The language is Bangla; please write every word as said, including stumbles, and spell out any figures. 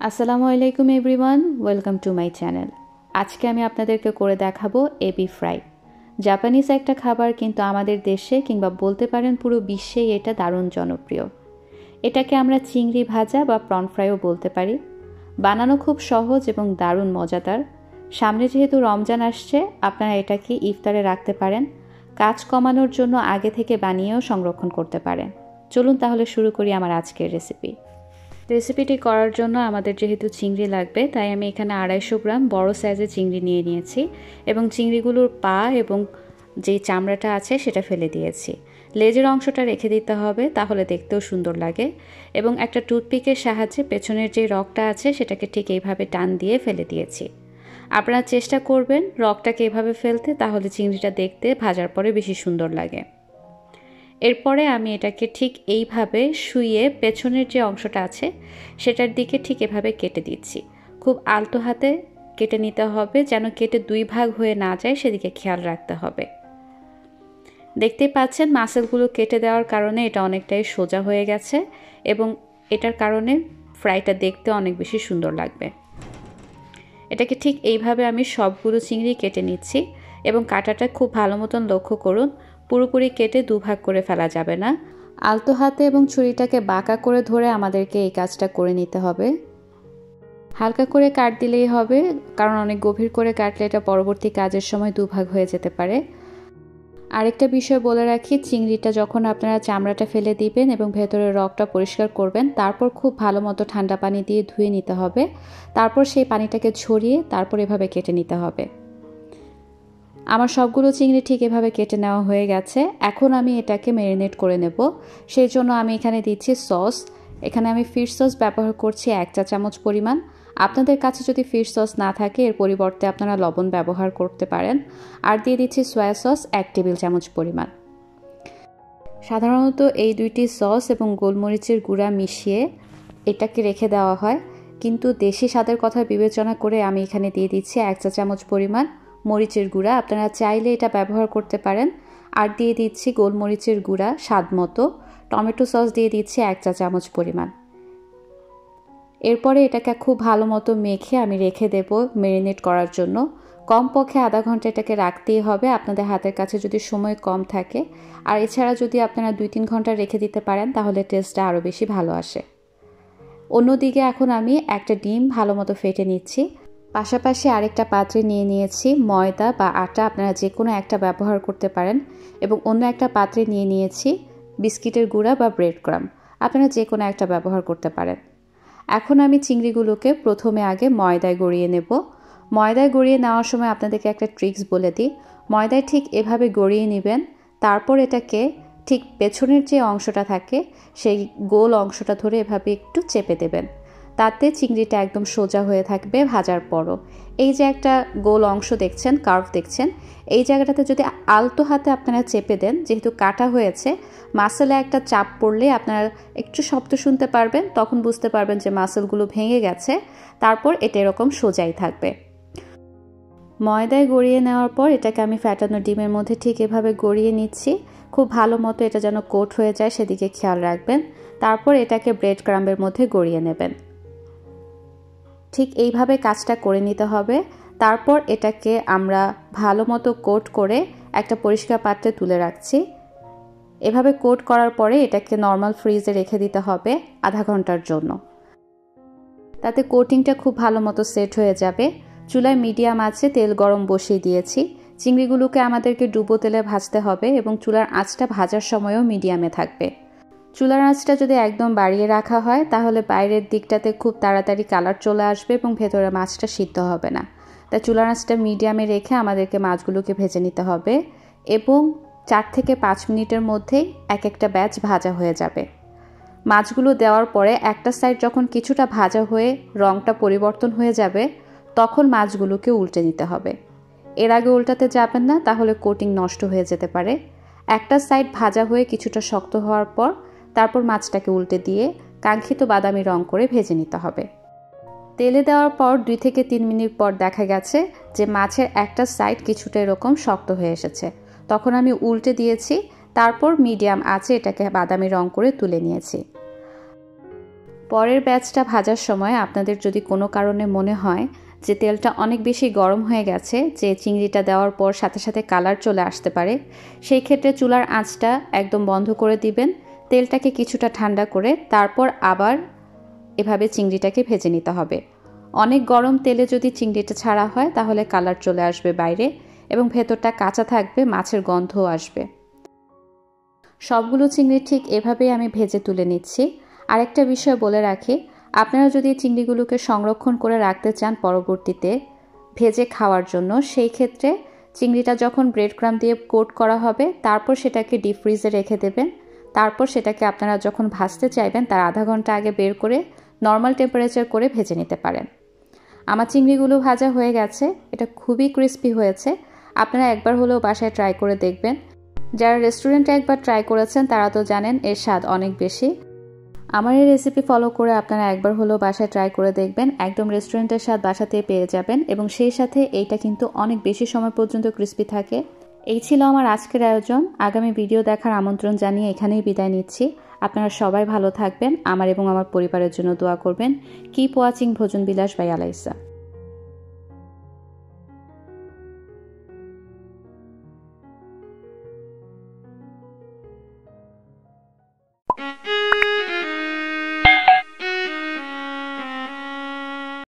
আসসালামু আলাইকুম everyone, welcome to my channel. আজকে আমি আপনাদেরকে করে দেখাবো এবিফ্রাই। জাপানিজ একটা খাবার, কিন্তু আমাদের দেশে কিংবা বলতে পারেন পুরো বিশ্বেই এটা দারুণ জনপ্রিয়। এটাকে আমরা চিংড়ি ভাজা বা প্রন ফ্রাইও বলতে পারি। বানানো খুব সহজ এবং দারুণ মজাদার। সামনে যেহেতু রমজান আসছে, আপনারা এটাকে ইফতারে রাখতে পারেন। কাজ কমানোর জন্য আগে থেকে বানিয়েও সংরক্ষণ করতে পারেন। চলুন তাহলে শুরু করি আমার আজকের রেসিপি। রেসিপিটি করার জন্য আমাদের যেহেতু চিংড়ি লাগবে, তাই আমি এখানে আড়াইশো গ্রাম বড় সাইজের চিংড়ি নিয়ে নিয়েছি এবং চিংড়িগুলোর পা এবং যে চামড়াটা আছে সেটা ফেলে দিয়েছি। লেজের অংশটা রেখে দিতে হবে, তাহলে দেখতেও সুন্দর লাগে। এবং একটা টুথপিকের সাহায্যে পেছনের যে রগটা আছে সেটাকে ঠিক এইভাবে টান দিয়ে ফেলে দিয়েছি। আপনারা চেষ্টা করবেন রগটাকে এভাবে ফেলতে, তাহলে চিংড়িটা দেখতে ভাজার পরে বেশি সুন্দর লাগে। এরপরে আমি এটাকে ঠিক এইভাবে শুইয়ে পেছনের যে অংশটা আছে সেটার দিকে ঠিক এভাবে কেটে দিচ্ছি। খুব আলতো হাতে কেটে নিতে হবে, যেন কেটে দুই ভাগ হয়ে না যায় সেদিকে খেয়াল রাখতে হবে। দেখতেই পাচ্ছেন মাসেলগুলো কেটে দেওয়ার কারণে এটা অনেকটাই সোজা হয়ে গেছে এবং এটার কারণে ফ্রাইটা দেখতে অনেক বেশি সুন্দর লাগবে। এটাকে ঠিক এইভাবে আমি সবগুলো চিংড়ি কেটে নিচ্ছি এবং কাটাটা খুব ভালো মতন লক্ষ্য করুন। পুরোপুরি কেটে দুভাগ করে ফেলা যাবে না। আলতো হাতে এবং ছুরিটাকে বাঁকা করে ধরে আমাদেরকে এই কাজটা করে নিতে হবে। হালকা করে কাট দিলেই হবে, কারণ অনেক গভীর করে কাটলে এটা পরবর্তী কাজের সময় দুভাগ হয়ে যেতে পারে। আরেকটা বিষয় বলে রাখি, চিংড়িটা যখন আপনারা চামড়াটা ফেলে দিবেন এবং ভেতরের রগটা পরিষ্কার করবেন, তারপর খুব ভালো মতো ঠান্ডা পানি দিয়ে ধুয়ে নিতে হবে। তারপর সেই পানিটাকে ঝরিয়ে তারপর এভাবে কেটে নিতে হবে। আমার সবগুলো চিংড়ি ঠিক এভাবে কেটে নেওয়া হয়ে গেছে। এখন আমি এটাকে ম্যারিনেট করে নেব। সেই জন্য আমি এখানে দিচ্ছি সস। এখানে আমি ফিশ সস ব্যবহার করছি এক চা চামচ পরিমাণ। আপনাদের কাছে যদি ফিশ সস না থাকে, এর পরিবর্তে আপনারা লবণ ব্যবহার করতে পারেন। আর দিয়ে দিচ্ছি সয়া সস এক টেবিল চামচ পরিমাণ। সাধারণত এই দুইটি সস এবং গোলমরিচের গুঁড়া মিশিয়ে এটাকে রেখে দেওয়া হয়, কিন্তু দেশি স্বাদের কথা বিবেচনা করে আমি এখানে দিয়ে দিচ্ছি এক চা চামচ পরিমাণ মরিচের গুঁড়া। আপনারা চাইলে এটা ব্যবহার করতে পারেন। আর দিয়ে দিচ্ছি গোলমরিচের গুঁড়া স্বাদ মতো। টমেটো সস দিয়ে দিচ্ছি এক চা চামচ পরিমাণ। এরপরে এটাকে খুব ভালো মতো মেখে আমি রেখে দেব ম্যারিনেট করার জন্য। কমপক্ষে আধা ঘন্টা এটাকে রাখতেই হবে আপনাদের হাতের কাছে যদি সময় কম থাকে। আর এছাড়া যদি আপনারা দুই তিন ঘন্টা রেখে দিতে পারেন, তাহলে টেস্টটা আরও বেশি ভালো আসে। অন্যদিকে এখন আমি একটা ডিম ভালো মতো ফেটে নিচ্ছি। পাশাপাশি আরেকটা পাত্রে নিয়ে নিয়েছি ময়দা বা আটা, আপনারা যে কোনো একটা ব্যবহার করতে পারেন। এবং অন্য একটা পাত্রে নিয়ে নিয়েছি বিস্কিটের গুঁড়া বা ব্রেড ক্রাম্ব, আপনারা যে কোনো একটা ব্যবহার করতে পারেন। এখন আমি চিংড়িগুলোকে প্রথমে আগে ময়দায় গড়িয়ে নেব। ময়দায় গড়িয়ে নেওয়ার সময় আপনাদেরকে একটা ট্রিক্স বলে দিই। ময়দায় ঠিক এভাবে গড়িয়ে নেবেন, তারপর এটাকে ঠিক পেছনের যে অংশটা থাকে সেই গোল অংশটা ধরে এভাবে একটু চেপে দেবেন। তাতে চিংড়িটা একদম সোজা হয়ে থাকবে ভাজার পরও। এই যে একটা গোল অংশ দেখছেন, কার্ভ দেখছেন, এই জায়গাটাতে যদি আলতো হাতে আপনারা চেপে দেন, যেহেতু কাটা হয়েছে, মাসেলে একটা চাপ পড়লে আপনারা একটু শব্দ শুনতে পারবেন, তখন বুঝতে পারবেন যে মাসেলগুলো ভেঙে গেছে। তারপর এটা এরকম সোজাই থাকবে। ময়দায় গড়িয়ে নেওয়ার পর এটাকে আমি ফ্যাটানো ডিমের মধ্যে ঠিক এভাবে গড়িয়ে নিচ্ছি। খুব ভালো মতো এটা যেন কোট হয়ে যায় সেদিকে খেয়াল রাখবেন। তারপর এটাকে ব্রেড ক্রাম্বের মধ্যে গড়িয়ে নেবেন। ঠিক এইভাবে কাজটা করে নিতে হবে। তারপর এটাকে আমরা ভালো মতো কোট করে একটা পরিষ্কার পাত্রে তুলে রাখছি। এভাবে কোট করার পরে এটাকে নর্মাল ফ্রিজে রেখে দিতে হবে আধা ঘন্টার জন্য। তাতে কোটিংটা খুব ভালো মতো সেট হয়ে যাবে। চুলায় মিডিয়াম আছে তেল গরম বসিয়ে দিয়েছি। চিংড়িগুলোকে আমাদেরকে ডুবো তেলে ভাজতে হবে এবং চুলার আঁচটা ভাজার সময়ও মিডিয়ামে থাকবে। চুলার আঁচটা যদি একদম বাড়িয়ে রাখা হয়, তাহলে বাইরের দিকটাতে খুব তাড়াতাড়ি কালার চলে আসবে এবং ভেতরে মাছটা সিদ্ধ হবে না। তাই চুলার আঁচটা মিডিয়ামে রেখে আমাদেরকে মাছগুলোকে ভেজে নিতে হবে এবং চার থেকে পাঁচ মিনিটের মধ্যেই এক একটা ব্যাচ ভাজা হয়ে যাবে। মাছগুলো দেওয়ার পরে একটা সাইড যখন কিছুটা ভাজা হয়ে রঙটা পরিবর্তন হয়ে যাবে, তখন মাছগুলোকে উল্টে দিতে হবে। এর আগে উল্টাতে যাবেন না, তাহলে কোটিং নষ্ট হয়ে যেতে পারে। একটা সাইড ভাজা হয়ে কিছুটা শক্ত হওয়ার পর তারপর মাছটাকে উল্টে দিয়ে কাঙ্ক্ষিত বাদামি রং করে ভেজে নিতে হবে। তেলে দেওয়ার পর দুই থেকে তিন মিনিট পর দেখা গেছে যে মাছের একটা সাইড কিছুটা এরকম শক্ত হয়ে এসেছে। তখন আমি উল্টে দিয়েছি, তারপর মিডিয়াম আঁচে এটাকে বাদামি রং করে তুলে নিয়েছি। পরের ব্যাচটা ভাজার সময় আপনাদের যদি কোনো কারণে মনে হয় যে তেলটা অনেক বেশি গরম হয়ে গেছে, যে চিংড়িটা দেওয়ার পর সাথে সাথে কালার চলে আসতে পারে, সেই ক্ষেত্রে চুলার আঁচটা একদম বন্ধ করে দিবেন। তেলটাকে কিছুটা ঠান্ডা করে তারপর আবার এভাবে চিংড়িটাকে ভেজে নিতে হবে। অনেক গরম তেলে যদি চিংড়িটা ছাড়া হয় তাহলে কালার চলে আসবে বাইরে এবং ভেতরটা কাঁচা থাকবে, মাছের গন্ধও আসবে। সবগুলো চিংড়ি ঠিক এভাবেই আমি ভেজে তুলে নিচ্ছি। আরেকটা বিষয় বলে রাখি, আপনারা যদি চিংড়িগুলোকে সংরক্ষণ করে রাখতে চান পরবর্তীতে ভেজে খাওয়ার জন্য, সেই ক্ষেত্রে চিংড়িটা যখন ব্রেড ক্রাম দিয়ে কোট করা হবে তারপর সেটাকে ডিপ ফ্রিজে রেখে দেবেন। তারপর সেটাকে আপনারা যখন ভাজতে চাইবেন তার আধা ঘন্টা আগে বের করে নর্মাল টেম্পারেচার করে ভেজে নিতে পারেন। আমার চিংড়িগুলো ভাজা হয়ে গেছে, এটা খুবই ক্রিস্পি হয়েছে। আপনারা একবার হলেও বাসায় ট্রাই করে দেখবেন। যারা রেস্টুরেন্টে একবার ট্রাই করেছেন তারা তো জানেন এর স্বাদ অনেক বেশি। আমার এই রেসিপি ফলো করে আপনারা একবার হলেও বাসায় ট্রাই করে দেখবেন, একদম রেস্টুরেন্টের স্বাদ বাসাতেই পেয়ে যাবেন এবং সেই সাথে এইটা কিন্তু অনেক বেশি সময় পর্যন্ত ক্রিস্পি থাকে। এই ছিল আমার আজকের আয়োজন। আগামী ভিডিও দেখার আমন্ত্রণ জানিয়ে এখানেই বিদায় নিচ্ছি। আপনারা সবাই ভালো থাকবেন, আমার এবং আমার পরিবারের জন্য দোয়া করবেন। কিপ ওয়াচিং ভোজন বিলাস বাই আলাইসা।